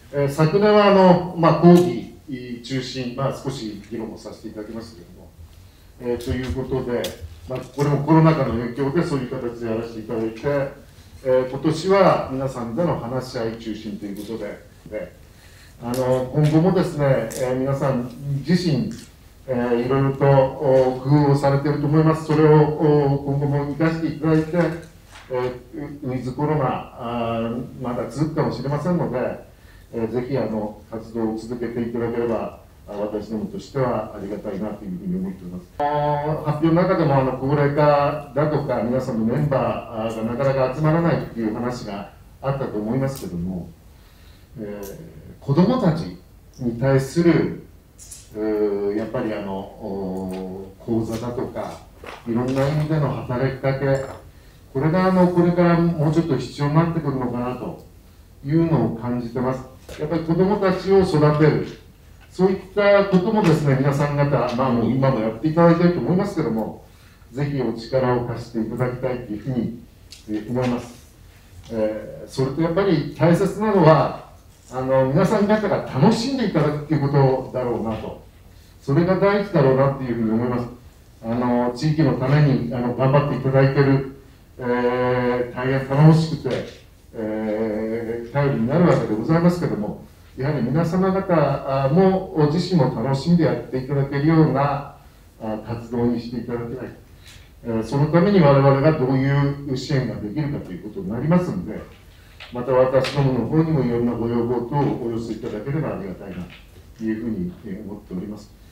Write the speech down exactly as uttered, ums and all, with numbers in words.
えー、昨年はあの、まあ、講義中心、まあ、少し議論をさせていただきましたけれども、えー、ということで、まあ、これもコロナ禍の影響でそういう形でやらせていただいて、えー、今年は皆さんでの話し合い中心ということで、であの今後もですね、えー、皆さん自身、えー、いろいろと工夫をされていると思います。それを今後も生かしていただいて、えー、ウィズコロナあまだ続くかもしれませんので、えー、ぜひあの活動を続けていただければ、私どもとしてはありがたいなというふうに思っております。発表の中でもあの高齢化だとか、皆さんのメンバーがなかなか集まらないという話があったと思いますけれども、えー、子どもたちに対するやっぱりあの講座だとか、いろんな意味での働きかけ、これがあのこれからもうちょっと必要になってくるのかなというのを感じてます。やっぱり子どもたちを育てる、そういったこともですね、皆さん方、まあ、もう今もやっていただいていると思いますけれども、ぜひお力を貸していただきたいというふうに思います。えー、それとやっぱり大切なのは、あの皆さん方が楽しんでいただくということだろうなと、それが第一だろうなというふうに思います。あの地域のためにあの頑張っていただいている、えー、大変頼もしくて、えー、頼りになるわけでございますけれども、やはり皆様方もご自身も楽しんでやっていただけるような活動にしていただきたい。そのために我々がどういう支援ができるかということになりますので、また私どもの方にもいろんなご要望等をお寄せいただければありがたいなというふうに思っております。